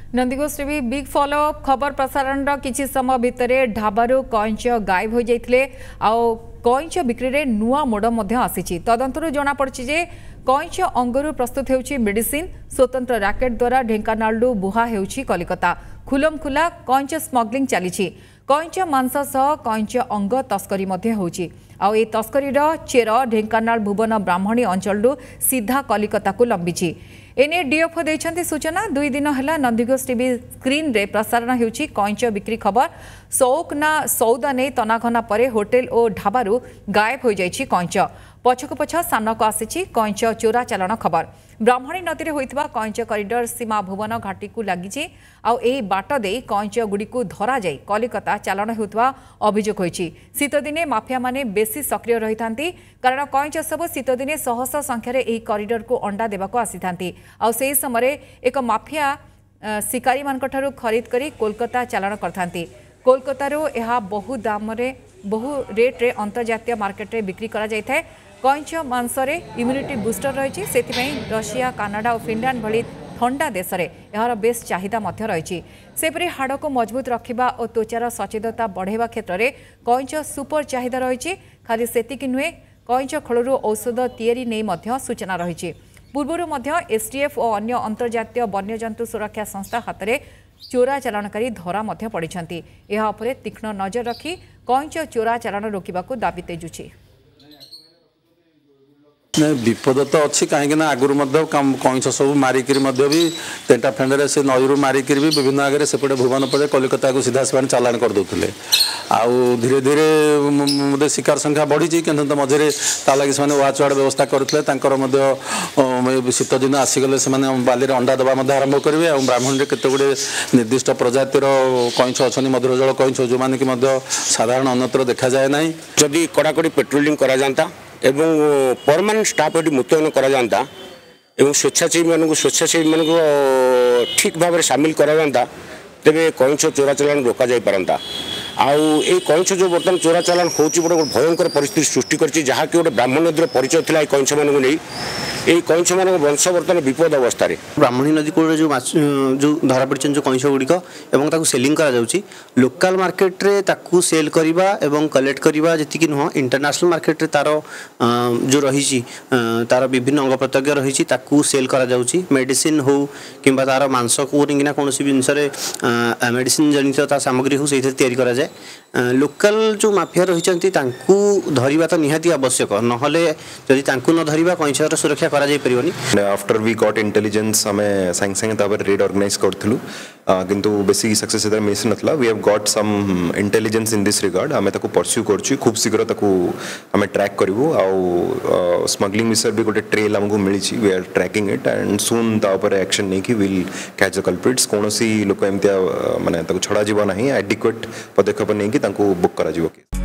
Nandighosh TV big follow up खबर प्रसारण किछि समय भितर ढाबारू कईंच गायब हो जाते कईंच बिक्री में नुआ मोड़ आसी तदंतर जना पड़ी जे कईंच अंगरू प्रस्तुत होउछि मेडिसिन स्वतंत्र रैकेट द्वारा ढेंकानालू बुहा होउछि कलिकता खुलमखुला कईंच स्मग्लिंग चली कईंच मांस सह कईंच अंग तस्करी होउछि आउ ए तस्करीर चेर ढेंकानाल भुवन ब्राह्मणी अंचल सीधा कलिकता को लंबी एने डीएफओ देछंती सूचना 2 दिन है नंदीघोष टीवी स्क्रीन रे प्रसारण होउछि कईंच बिक्री खबर शौक ना सौदा नहीं तनाघना परे होटेल और ढाबारू गायब हो जाइछि कईंच पछक पछ सामनाक आसी कईंच चोरा चालाण खबर ब्राह्मणी नदी में होइतबा कईंच कॉरिडोर सीमा भुवन घाटी को लगी आउ एही बाट दे कईंच गुड़ी को धरा जाई कलिकता चालाण होइतबा अभियोग होइछि शीत दिने माफिया माने बेसी सक्रिय रही थांती कारण कईंच सब शीत दिने सहस संख्यार एही कॉरिडोर को अंडा देबाको आसी थांती आउ सेही समय एक माफिया शिकारी मानकठारु खरीद करी कोलकाता चालाण करथांती कोलकातारू यह बहु दाम रे बहु रेट रे अंतर्जातीय मार्केट रे बिक्री करा जाय थाए कईंच मांसरे इम्यूनिटी बुस्टर रही से रशिया कानाडा और फिनलैंड भली ठंडा देश में यार बेस चाहिदा रही सेपरी हाड़ को मजबूत रखा और त्वचार सचेतनता बढ़ावा क्षेत्र में कईंच सुपर चाहिदा रही खाली सेतिकी नुहे कईंच खोलू औषध तैयारी नहीं सूचना रही पूर्वर एसटीएफ और अन्य अंतर्जातीय वन्यजंतु सुरक्षा संस्था हाथ में चोरा चालाणकारी धरा पड़ती यह तीक्ष्ण नजर रखी कईंच चोरा चालाण रोकने दाबी तेजुछि विपद तो अच्छी कहीं आगुरी कईंच सब मारिक भी टेंटा फेंडे से नईरू मारिक भी विभिन्न आगे सेपटे भुवन पड़े कलिकता को सीधा से चालाण करदे आउ धीरे धीरे शिकार संख्या बढ़ी कि मझे तालागी से वाच वार्ड व्यवस्था करते शीत दिन आसीगले से बाली अंडा देवा आरंभ करेंगे और ब्राह्मण केते गुड़े निर्दिष्ट प्रजातिर कईंच अच्छा मधुर जल कईंच जो मैंने कि साधारण अन्यत्र देखा जाए ना जदि कड़ाकड़ी पेट्रोलिंग करा जाता एवं परमानेंट स्टाफ ये मुतयन करा जाता एवं स्वेच्छासेवी मान ठीक भाव में सामिल करा जाता तेरे कईंच चोरा चालान रोक जा पारंता आउ ये कईंच जो बर्तमान चोरा चालान होची गोटे भयंकर परिस्थिति सृष्टि करछि जहा कि गोटे ब्राह्मण नदी परिचय थिला कईंच मानू नहीं ये कईंच मान वंश बर्तमान विपद अवस्था ब्राह्मणी नदी कूल जो धरा पड़ी जो कईंच गुड़िक और सेलिंग करा लोकल मार्केट रे ताकू सेल करवा एवं कलेक्ट करवा जी नुह इंटरनेशनल मार्केट रे तार जो रही तार विभिन्न अंग प्रत्यंग रही ताकू सेल करा मेडिसिन हो कि तार मांस को रिंगिना कौन जिनस मेडिसिन जनित सामग्री हो से तैयारी करा जाए लोकल जो माफिया रही धरवा तो निहाती आवश्यक नहले जदि न धरवा कईंचर सुरक्षा करा जाई परिवनी आफ्टर वी गॉट इंटेलिजेंस हमें संग संग तापर रेड ऑर्गेनाइज करथलु किंतु बेसी सक्सेस इधर मिस नथला we have got some intelligence in this regard हमें ताको परस्यू करछु खूब शीघ्र ताको हमें ट्रैक करबो आ स्मगलिंग विषय भी गोटे ट्रेल हमको मिली छी we are tracking it and soon ता ऊपर एक्शन नहीं कि विल कैच द कल्प्रिट्स कोनोसी लोक एमतिया माने ताको छडा जीव नाही एडिक्वेट पदक्षेप नहीं कि ताको बुक करा जीव